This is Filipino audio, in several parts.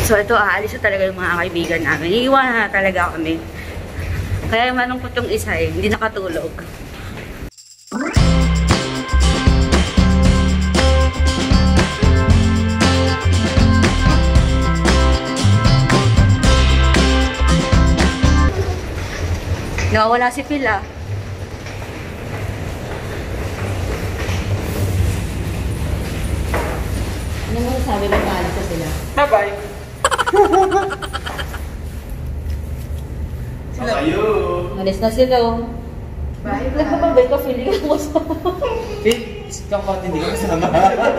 So ito, aalis na talaga yung mga kaibigan namin. Iiwan na talaga kami. Kaya malungkot yung isa eh, hindi nakatulog. Nawawala si Phil ah. Ano mo sabi mo paalis na sila? Bye-bye! Sila. Alis na sila oh. Bye-bye. Nagpapabay ka, feeling ako sa... Phil, isang konti hindi ka kasama.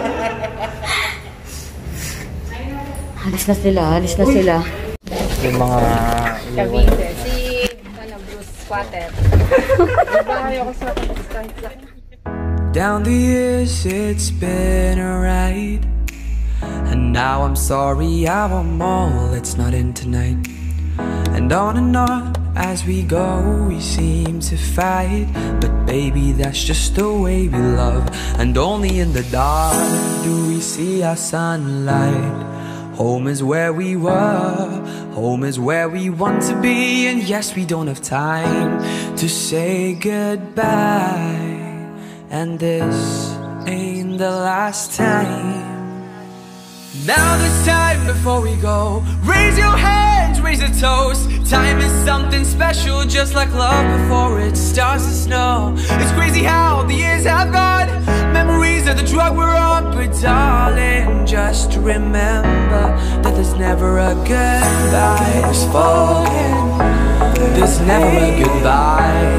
Alis na sila, alis na sila. Yung mga... Cavite. Si Bruce Squatter. Bahay ako sa Down the years it's been a ride, and now I'm sorry I'm all it's not in tonight. And on as we go we seem to fight, but baby that's just the way we love. And only in the dark do we see our sunlight. Home is where we were, home is where we want to be. And yes, we don't have time to say goodbye, and this ain't the last time. Now this time before we go, raise your hands, raise a toast. Time is something special, just like love before it starts to snow. It's crazy how the years have gone, memories of the drug we're on. But darling, just remember that there's never a goodbye. There's forget, there's never a goodbye.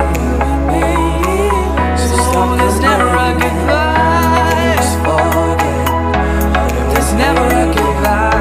So there's never a goodbye. There's forget, there's never a goodbye.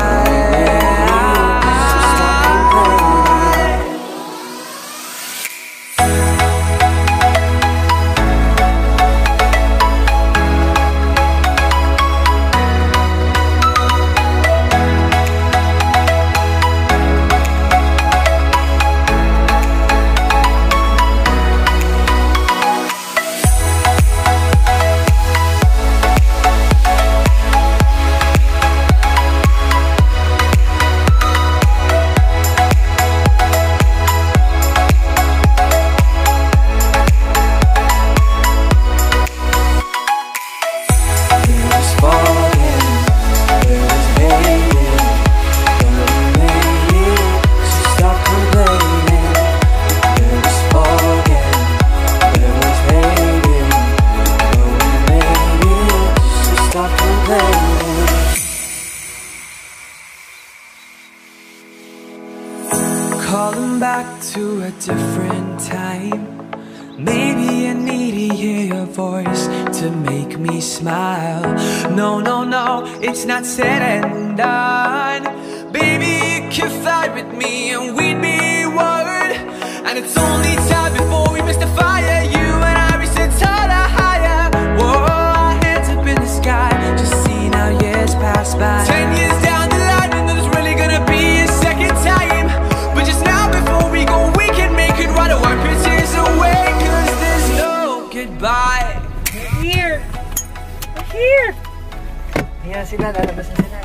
Calling back to a different time. Maybe I need to hear your voice to make me smile. No, no, no, it's not said and done. Baby, you can fly with me and we'd be one. And it's only time before we miss the fire. You and I reach the taller, higher. Whoa, our hands up in the sky. Just see now years pass by. 10 years down the line, and there's really gonna be a second time. But just now before we go, we can make it right away. Tears away, cause there's no goodbye. We're here! We're here! Ayan sila, lalabas na sila.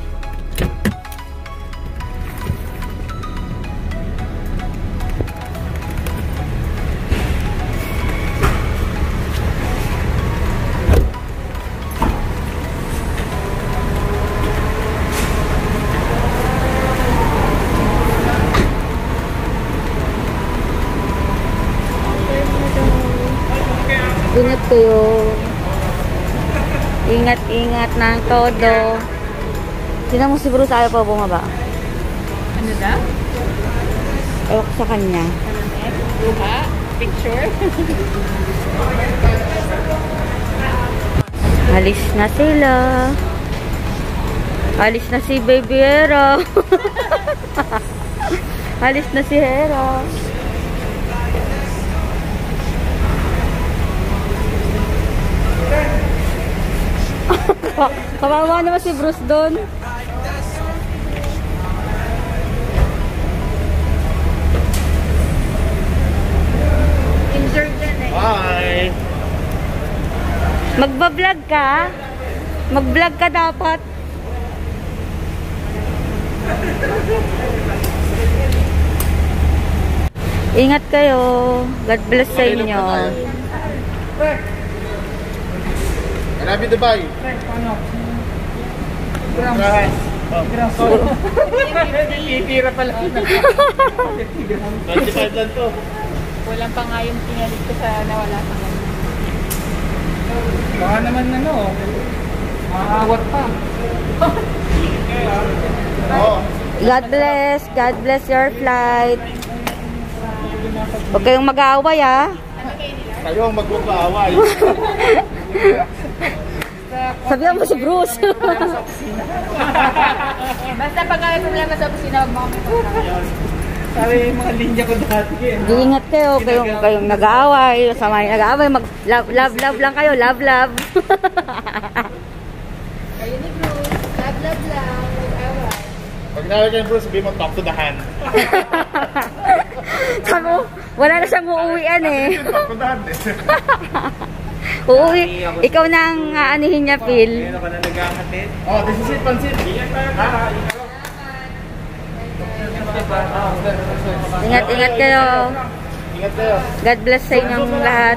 Ingat kayo. Ingat-ingat ng todo. Tingnan mo si Bruce, ayaw pa bumaba. Ano daw? Ewan ko sa kanya. Luha? Picture? Alis na sila. Alis na si Baby Hera. Alis na si Hera. Kawawa naman si Bruce doon. Injured din eh. Bye! Magba-vlog ka? Mag-vlog ka dapat. Ingat kayo. God bless sa inyo. I love you, Dubai. Titira pala. 25 lang to. Walang pa nga yung pinalit ko sa nawala sa kanya. Baka naman maawat pa. Oo. God bless. God bless your flight. Huwag kayong mag-aaway, ah. Kayo ang magpapaaway. Sabihan mo si Bruce. Basta pag may problema sa opisina, huwag mo kami kontakin. Sabi yung mga linya ko dati. Ingat kayo. Kayong nag-aaway. Sama yung nag-aaway. Love lang kayo. Love. Kayo ni Bruce, love lang, mag-away. Pag nawag kayo, Bruce, sabihin mo, talk to the hand. Sabi mo, wala na siyang uuwian eh. Talk to the hand eh. Uuwi. Ikaw na ang aanihin niya, Phil. Ngayon ako na nagkakatid. Oh, this is it, pansit. Ha? Ingat kayo. Ingat kayo. God bless sa inyong lahat.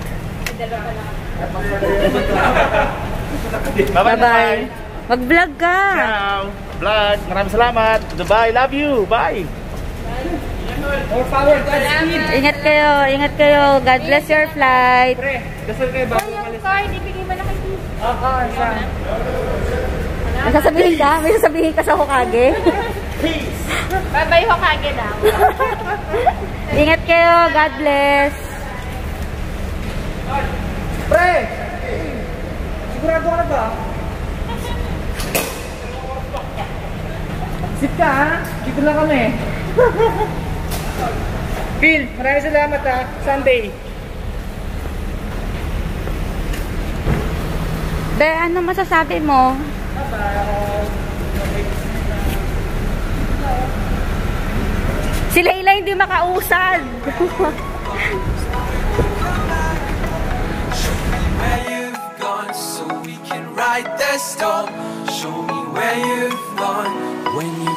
Bye-bye. Mag-vlog ka. Ciao. Vlog. Maraming salamat. Dubai, love you. Bye. More power, God speed. Ingat kayo. God bless your flight. Pre, dasal kayo bago Yung umalis. card, ibigay mo na kay Bruce. Saan? May sasabihin ka sa Hokage. Bye-bye, Hokage daw. Ingat kayo. God bless. Pre! Sigurado ka na ba? Sit ka ha? Dito lang kami. Phil, maraming salamat ha. Sunday. Be, ano masasabi mo? Si Layla hindi makausad. Where you've gone so we can write the storm. Show me where you've gone when you